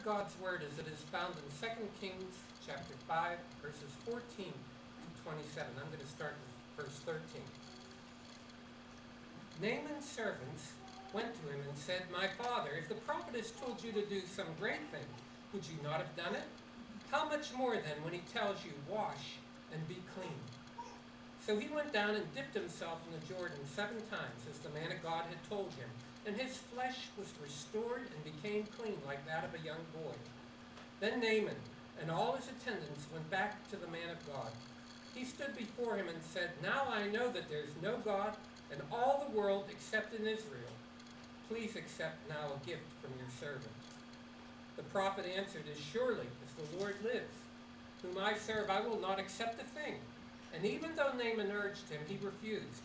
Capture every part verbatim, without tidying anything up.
God's word as it is found in Second Kings chapter five, verses fourteen to twenty-seven. I'm going to start with verse thirteen. Naaman's servants went to him and said, "My father, if the prophet has told you to do some great thing, would you not have done it? How much more then when he tells you, wash and be clean?" So he went down and dipped himself in the Jordan seven times, as the man of God had told him, and his flesh was restored and became clean like that of a young boy. Then Naaman and all his attendants went back to the man of God. He stood before him and said, "Now I know that there is no God in all the world except in Israel. Please accept now a gift from your servant." The prophet answered, "As surely as the Lord lives, whom I serve, I will not accept a thing." And even though Naaman urged him, he refused.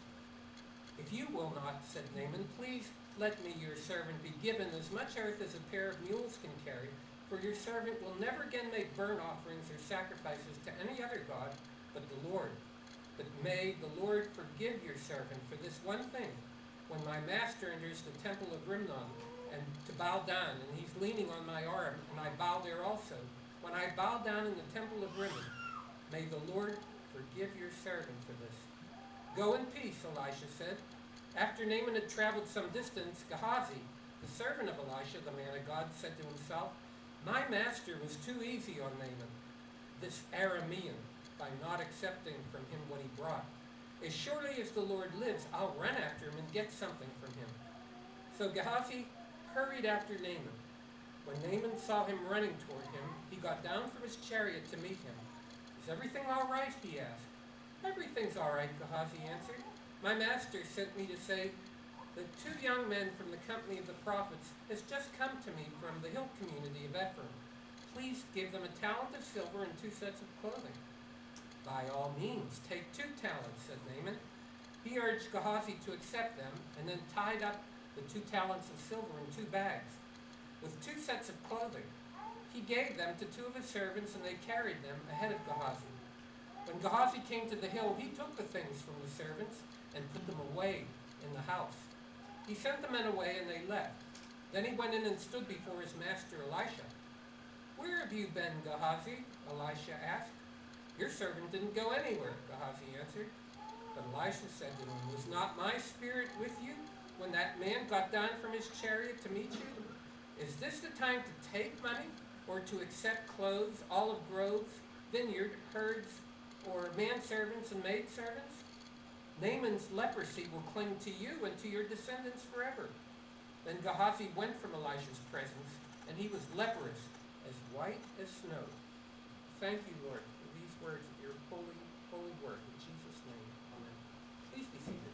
"If you will not," said Naaman, "please let me, your servant, be given as much earth as a pair of mules can carry, for your servant will never again make burnt offerings or sacrifices to any other god but the Lord. But may the Lord forgive your servant for this one thing, when my master enters the temple of Rimnon and to bow down, and he's leaning on my arm, and I bow there also. When I bow down in the temple of Rimmon, may the Lord forgive your servant for this." "Go in peace," Elisha said. After Naaman had traveled some distance, Gehazi, the servant of Elisha, the man of God, said to himself, "My master was too easy on Naaman, this Aramean, by not accepting from him what he brought. As surely as the Lord lives, I'll run after him and get something from him." So Gehazi hurried after Naaman. When Naaman saw him running toward him, he got down from his chariot to meet him. "Is everything all right?" he asked. "Everything's all right," Gehazi answered. "My master sent me to say that two young men from the company of the prophets has just come to me from the hill community of Ephraim. Please give them a talent of silver and two sets of clothing." "By all means, take two talents," said Naaman. He urged Gehazi to accept them, and then tied up the two talents of silver in two bags, with two sets of clothing. He gave them to two of his servants, and they carried them ahead of Gehazi. When Gehazi came to the hill, he took the things from the servants and put them away in the house. He sent the men away, and they left. Then he went in and stood before his master Elisha. "Where have you been, Gehazi?" Elisha asked. "Your servant didn't go anywhere," Gehazi answered. But Elisha said to him, "Was not my spirit with you when that man got down from his chariot to meet you? Is this the time to take money, or to accept clothes, olive groves, vineyard, herds, or manservants and maidservants? Naaman's leprosy will cling to you and to your descendants forever." Then Gehazi went from Elisha's presence, and he was leprous, as white as snow. Thank you, Lord, for these words of your holy, holy word. In Jesus' name, amen. Please be seated.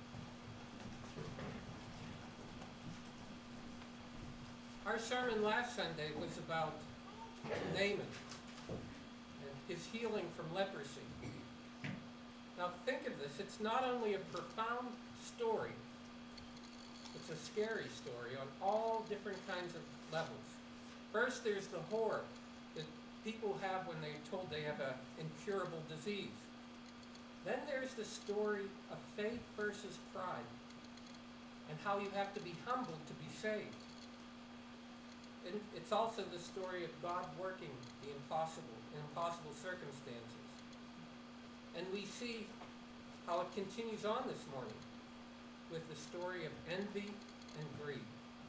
Our sermon last Sunday was about Naaman and his healing from leprosy. Now think of this. It's not only a profound story, it's a scary story on all different kinds of levels. First, there's the horror that people have when they're told they have an incurable disease. Then there's the story of faith versus pride, and how you have to be humbled to be saved. And it's also the story of God working the impossible in impossible circumstances. And we see how it continues on this morning with the story of envy and greed.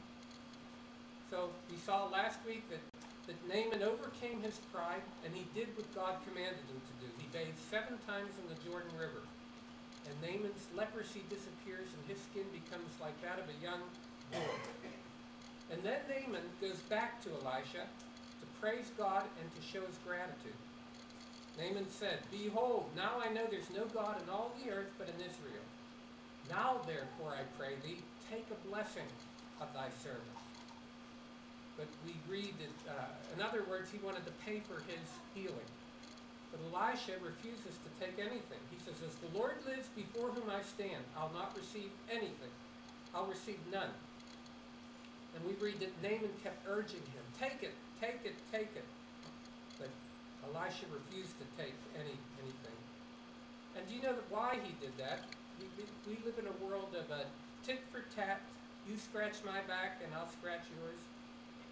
So we saw last week that, that Naaman overcame his pride, and he did what God commanded him to do. He bathed seven times in the Jordan River. And Naaman's leprosy disappears, and his skin becomes like that of a young boy. And then Naaman goes back to Elisha to praise God and to show his gratitude. Naaman said, "Behold, now I know there's no God in all the earth but in Israel. Now therefore, I pray thee, take a blessing of thy servant." But we read that, uh, in other words, he wanted to pay for his healing. But Elisha refuses to take anything. He says, "As the Lord lives before whom I stand, I'll not receive anything. I'll receive none." And we read that Naaman kept urging him, "Take it, take it, take it." But Elisha refused to take any anything. And do you know that why he did that? We, we live in a world of a tit for tat. You scratch my back and I'll scratch yours.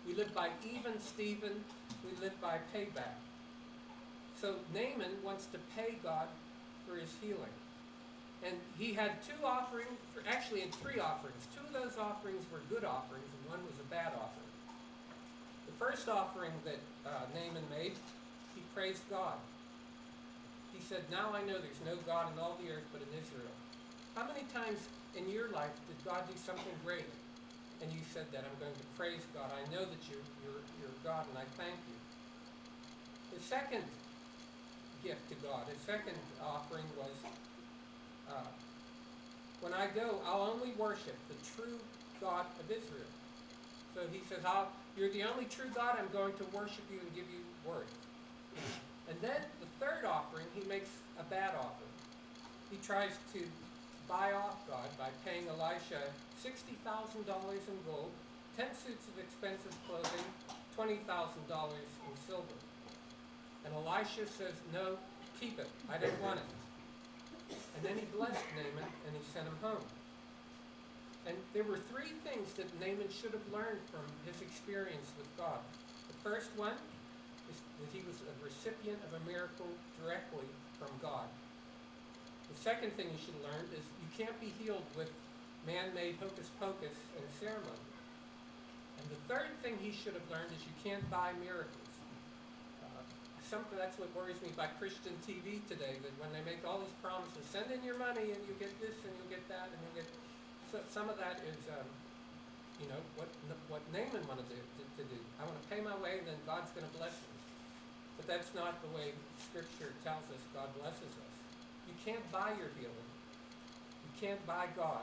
We live by even Stephen. We live by payback. So Naaman wants to pay God for his healing. And he had two offerings, for, actually had three offerings. Two of those offerings were good offerings, and one was a bad offering. The first offering that uh, Naaman made, he praised God. He said, now I know there's no God in all the earth but in Israel. How many times in your life did God do something great? And you said that, I'm going to praise God. I know that you're, you're, you're God, and I thank you. The second gift to God, his second offering was, uh, when I go, I'll only worship the true God of Israel. So he says, I'll, you're the only true God, I'm going to worship you and give you worth. And then the third offering, he makes a bad offering. He tries to buy off God by paying Elisha sixty thousand dollars in gold, ten suits of expensive clothing, twenty thousand dollars in silver. And Elisha says, no, keep it. I don't want it. And then he blessed Naaman and he sent him home. And there were three things that Naaman should have learned from his experience with God. The first one is that he was a recipient of a miracle directly from God. The second thing you should have learned is you can't be healed with man-made hocus pocus and ceremony. And the third thing he should have learned is you can't buy miracles. Uh, something that's what worries me by Christian T V today, that when they make all these promises, send in your money and you get this and you'll get that and you'll get... So some of that is, um, you know, what what Naaman wanted to, to, to do. I want to pay my way and then God's going to bless me. But that's not the way Scripture tells us God blesses us. You can't buy your healing. You can't buy God.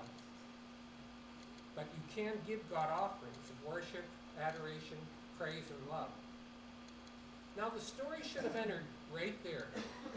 But you can give God offerings of worship, adoration, praise, and love. Now the story should have entered right there.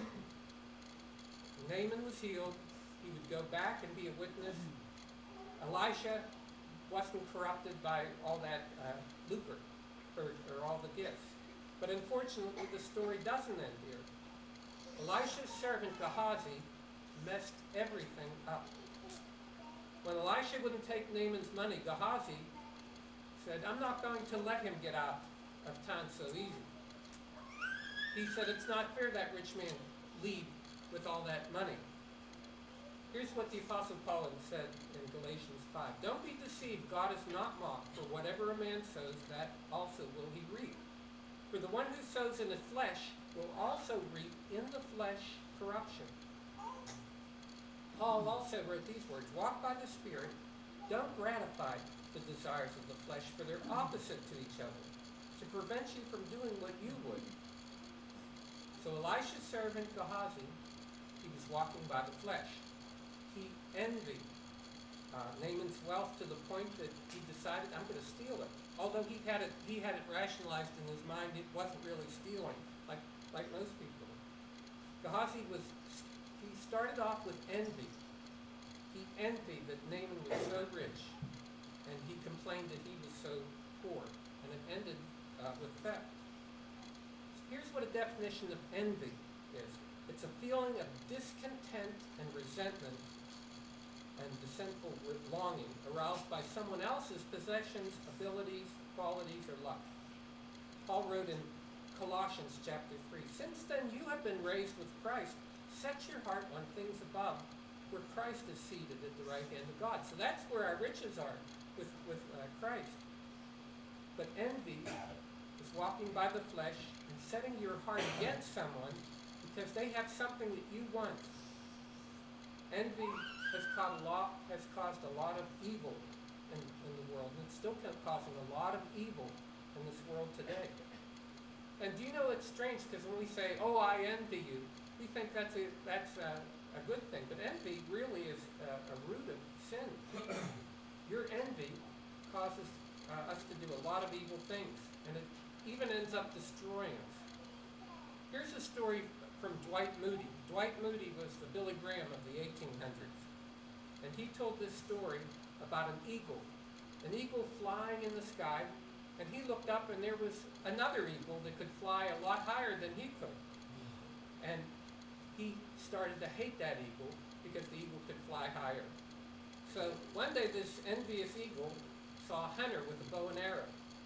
Naaman was healed. He would go back and be a witness. Elisha wasn't corrupted by all that uh, lucre or, or all the gifts. But unfortunately, the story doesn't end here. Elisha's servant Gehazi messed everything up. When Elisha wouldn't take Naaman's money, Gehazi said, I'm not going to let him get out of town so easy. He said, it's not fair that rich man leave with all that money. Here's what the Apostle Paul said in Galatians five. Don't be deceived, God is not mocked, for whatever a man sows, that also will he reap. For the one who sows in the flesh will also reap in the flesh corruption. Paul also wrote these words, walk by the Spirit, don't gratify the desires of the flesh, for they're opposite to each other, to prevent you from doing what you would. So Elisha's servant Gehazi, he was walking by the flesh. He envied uh, Naaman's wealth to the point that he decided, I'm going to steal it. Although he had it, he had it rationalized in his mind, it wasn't really stealing, like like most people. Gehazi was, he started off with envy. He envied that Naaman was so rich, and he complained that he was so poor, and it ended uh, with theft. Here's what a definition of envy is. It's a feeling of discontent and resentment and the sinful longing aroused by someone else's possessions, abilities, qualities, or luck. Paul wrote in Colossians chapter three, since then you have been raised with Christ, set your heart on things above, where Christ is seated at the right hand of God. So that's where our riches are, with, with uh, Christ. But envy is walking by the flesh and setting your heart against someone because they have something that you want. Envy has caused a lot, has caused a lot of evil in, in the world, and it's still causing a lot of evil in this world today. And do you know it's strange, because when we say, oh, I envy you, we think that's a, that's a, a good thing, but envy really is a, a root of sin. Your envy causes uh, us to do a lot of evil things, and it even ends up destroying us. Here's a story from Dwight Moody. Dwight Moody was the Billy Graham of the eighteen hundreds. And he told this story about an eagle. An eagle flying in the sky, and he looked up and there was another eagle that could fly a lot higher than he could. And he started to hate that eagle because the eagle could fly higher. So one day this envious eagle saw a hunter with a bow and arrow.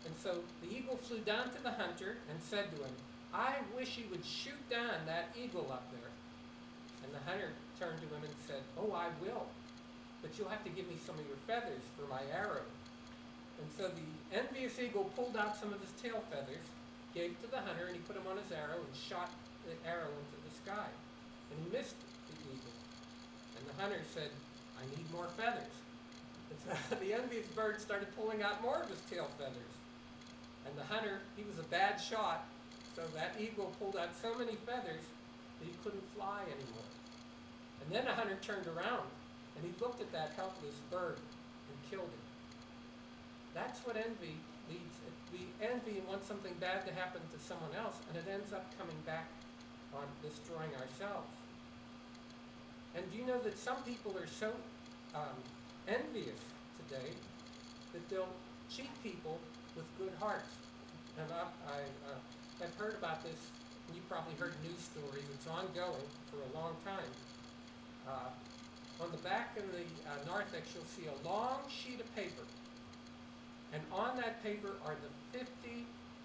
And so the eagle flew down to the hunter and said to him, I wish you would shoot down that eagle up there. And the hunter turned to him and said, oh, I will, but you'll have to give me some of your feathers for my arrow. And so the envious eagle pulled out some of his tail feathers, gave to the hunter, and he put them on his arrow and shot the arrow into the sky. And he missed the eagle. And the hunter said, I need more feathers. And so the envious bird started pulling out more of his tail feathers. And the hunter, he was a bad shot, so that eagle pulled out so many feathers that he couldn't fly anymore. And then the hunter turned around, and he looked at that helpless bird and killed him. That's what envy leads. We envy and want something bad to happen to someone else, and it ends up coming back on destroying ourselves. And do you know that some people are so um, envious today that they'll cheat people with good hearts? And I, I uh, have heard about this, and you probably heard news stories. It's ongoing for a long time. Uh, on the back in the uh, narthex, you'll see a long sheet of paper. And on that paper are the fifty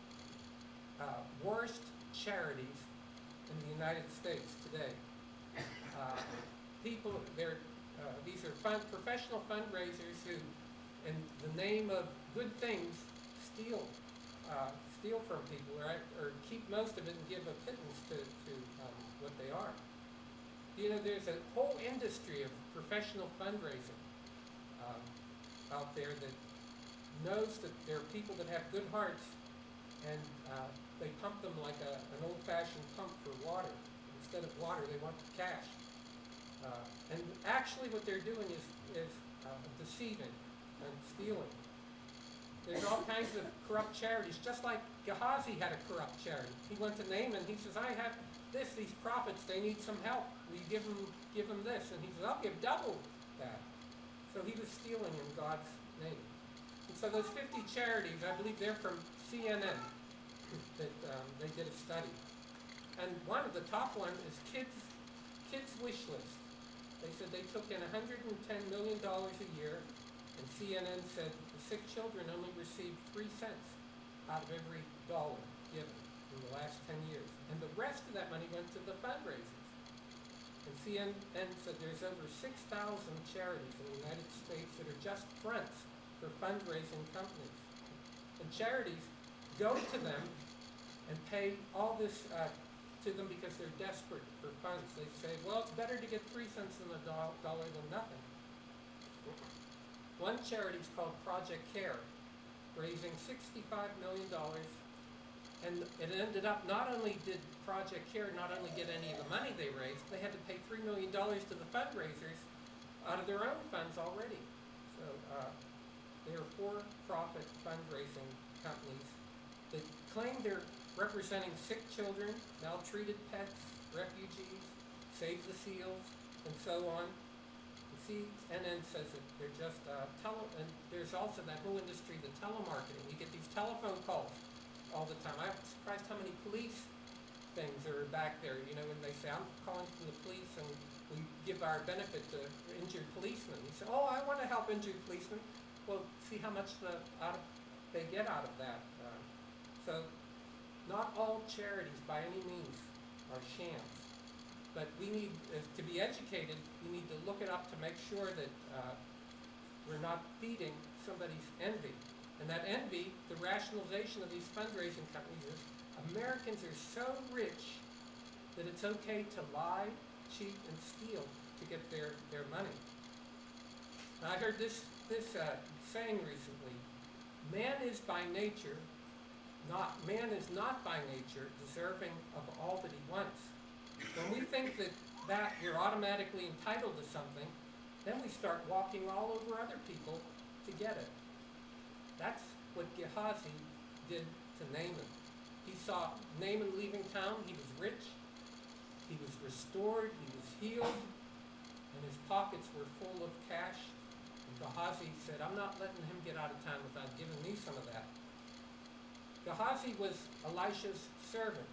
uh, worst charities in the United States today. Uh, people, they're, uh, these are fun, professional fundraisers who, in the name of good things, steal, uh, steal from people, or, or keep most of it and give a pittance to, to um, what they are. You know, there's a whole industry of professional fundraising um, out there that knows that there are people that have good hearts, and uh, they pump them like a, an old-fashioned pump for water. Instead of water, they want cash. Uh, and actually what they're doing is, is uh, deceiving and stealing. There's all kinds of corrupt charities, just like Gehazi had a corrupt charity. He went to Naaman, he says, I have this, these prophets, they need some help. Will you give them, give them this? And he says, I'll give double that. So he was stealing in God's name. And so those fifty charities, I believe they're from C N N, that um, they did a study. And one of the top ones is Kids, Kids Wish List. They said they took in one hundred ten million dollars a year, and C N N said the sick children only received three cents out of every dollar given in the last ten years. And the rest of that money went to the fundraisers. And C N N said there's over six thousand charities in the United States that are just fronts for fundraising companies. And charities go to them and pay all this uh, to them because they're desperate for funds. They say, well, it's better to get three cents in a do dollar than nothing. One charity is called Project Care, raising sixty-five million dollars, and it ended up, not only did Project Care not only get any of the money they raised, they had to pay three million dollars to the fundraisers out of their own funds already. So uh, they are for-profit fundraising companies that claim they're representing sick children, maltreated pets, refugees, Save the Seals, and so on. And C N N says that they're just uh, tele, and there's also that whole industry, the telemarketing. You get these telephone calls all the time. I'm surprised how many police things are back there, you know, when they say, I'm calling from the police and we give our benefit to injured policemen. You say, oh, I want to help injured policemen. Well, see how much the, out of, they get out of that. Uh, so, not all charities by any means are shams. But we need uh, to be educated, we need to look it up to make sure that uh, we're not feeding somebody's envy. And that envy, the rationalization of these fundraising companies is, Americans are so rich that it's okay to lie, cheat, and steal to get their, their money. Now, I heard this, this uh, saying recently, man is by nature, not, man is not by nature deserving of all that he wants. When we think that, that we're automatically entitled to something, then we start walking all over other people to get it. That's what Gehazi did to Naaman. He saw Naaman leaving town, he was rich, he was restored, he was healed, and his pockets were full of cash. And Gehazi said, I'm not letting him get out of town without giving me some of that. Gehazi was Elisha's servant.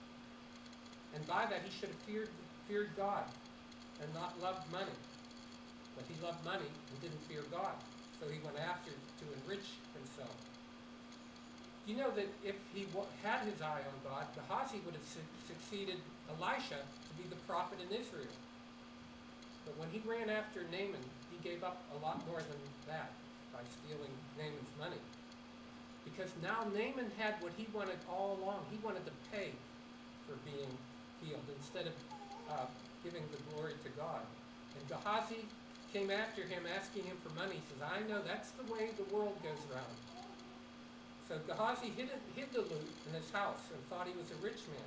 And by that, he should have feared, feared God and not loved money. But he loved money and didn't fear God. So he went after to enrich himself. You know that if he had his eye on God, Gehazi would have su succeeded Elisha to be the prophet in Israel. But when he ran after Naaman, he gave up a lot more than that by stealing Naaman's money. Because now Naaman had what he wanted all along. He wanted to pay for being healed instead of uh, giving the glory to God. And Gehazi came after him asking him for money. He says, I know that's the way the world goes around. So Gehazi hid, it, hid the loot in his house and thought he was a rich man.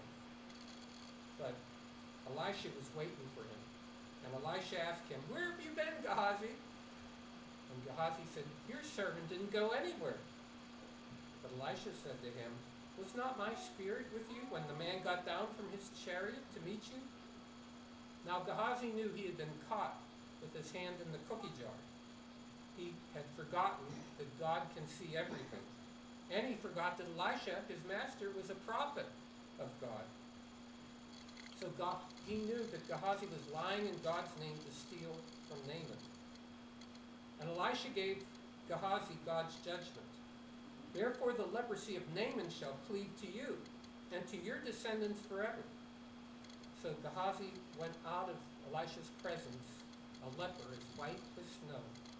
But Elisha was waiting for him. And Elisha asked him, where have you been, Gehazi? And Gehazi said, your servant didn't go anywhere. But Elisha said to him, was not my spirit with you when the man got down from his chariot to meet you? Now Gehazi knew he had been caught with his hand in the cookie jar. He had forgotten that God can see everything. And he forgot that Elisha, his master, was a prophet of God. So God, he knew that Gehazi was lying in God's name to steal from Naaman. And Elisha gave Gehazi God's judgment. Therefore the leprosy of Naaman shall cleave to you, and to your descendants forever. So Gehazi went out of Elisha's presence, a leper as white as snow.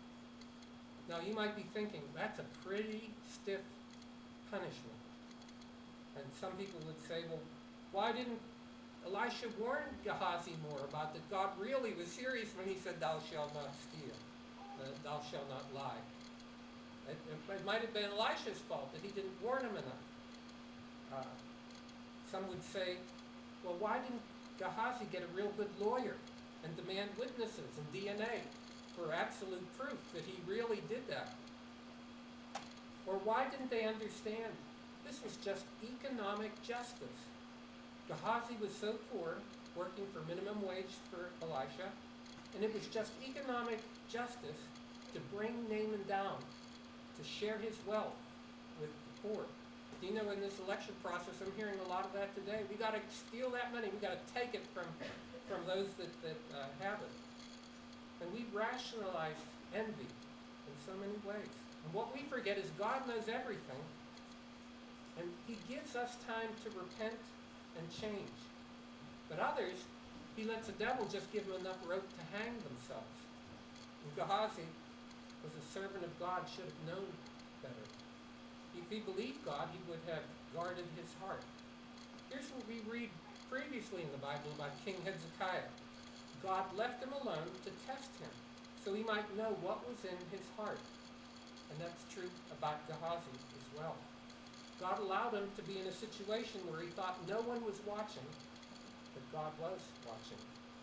Now you might be thinking, that's a pretty stiff punishment. And some people would say, well, why didn't Elisha warn Gehazi more about that God really was serious when he said, thou shalt not steal, uh, thou shalt not lie? It, it, it might have been Elisha's fault that he didn't warn him enough. Uh, some would say, well, why didn't Gehazi get a real good lawyer and demand witnesses and D N A for absolute proof that he really did that? Or why didn't they understand this was just economic justice? Gehazi was so poor, working for minimum wage for Elisha, and it was just economic justice to bring Naaman down, to share his wealth with the poor. You know, in this election process, I'm hearing a lot of that today. We got to steal that money. We got to take it from, from those that, that uh, have it. And we rationalize envy in so many ways. And what we forget is God knows everything, and he gives us time to repent and change. But others, he lets the devil just give them enough rope to hang themselves. And Gehazi was a servant of God, should have known better. If he believed God, he would have guarded his heart. Here's what we read previously in the Bible about King Hezekiah. God left him alone to test him, so he might know what was in his heart. And that's true about Gehazi as well. God allowed him to be in a situation where he thought no one was watching, but God was watching.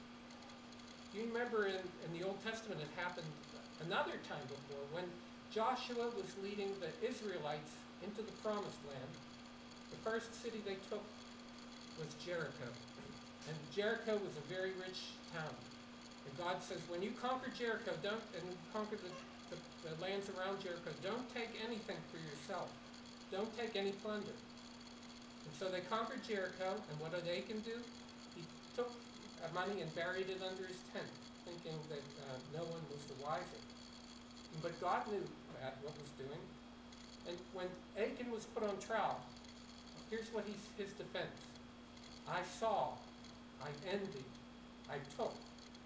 Do you remember in, in the Old Testament it happened another time before when Joshua was leading the Israelites into the Promised Land? The first city they took was Jericho. And Jericho was a very rich town. And God says, when you conquer Jericho, don't, and conquer the The, the lands around Jericho, don't take anything for yourself. Don't take any plunder. And so they conquered Jericho, and what did Achan do? He took uh, money and buried it under his tent, thinking that uh, no one was the wiser. But God knew that, what was doing. And when Achan was put on trial, here's what he's, his defense. I saw, I envied, I took,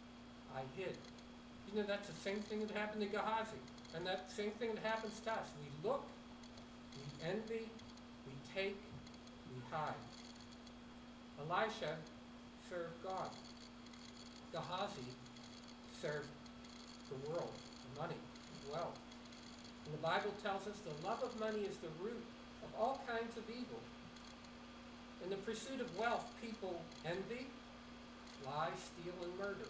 I hid. You know, that's the same thing that happened to Gehazi. And that same thing that happens to us. We look, we envy, we take, we hide. Elisha served God. Gehazi served the world, the money, the wealth. And the Bible tells us the love of money is the root of all kinds of evil. In the pursuit of wealth, people envy, lie, steal, and murder.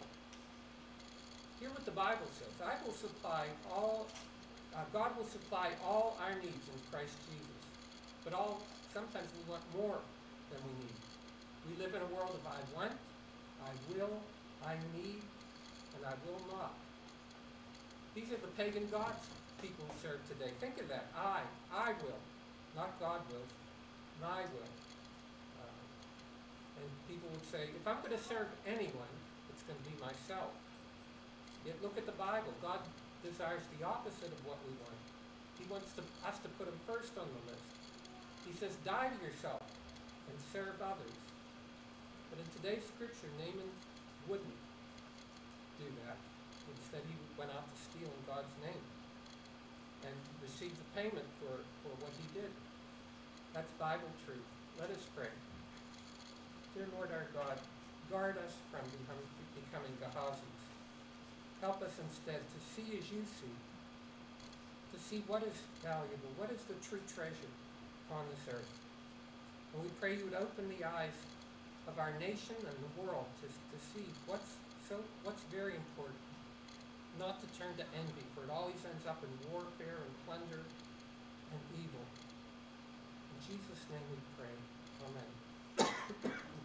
Hear what the Bible says. I will supply all, uh, God will supply all our needs in Christ Jesus. But all, sometimes we want more than we need. We live in a world of I want, I will, I need, and I will not. These are the pagan gods people serve today. Think of that. I, I will. Not God will, I will. Uh, and people would say, if I'm going to serve anyone, it's going to be myself. Yet look at the Bible. God desires the opposite of what we want. He wants to, us to put him first on the list. He says, die to yourself and serve others. But in today's scripture, Naaman wouldn't do that. Instead, he went out to steal in God's name and received the payment for, for what he did. That's Bible truth. Let us pray. Dear Lord our God, guard us from becoming, becoming Gehazis. Help us instead to see as you see, to see what is valuable, what is the true treasure upon this earth. And we pray you would open the eyes of our nation and the world to, to see what's so what's very important, not to turn to envy, for it always ends up in warfare and plunder and evil. In Jesus' name we pray. Amen.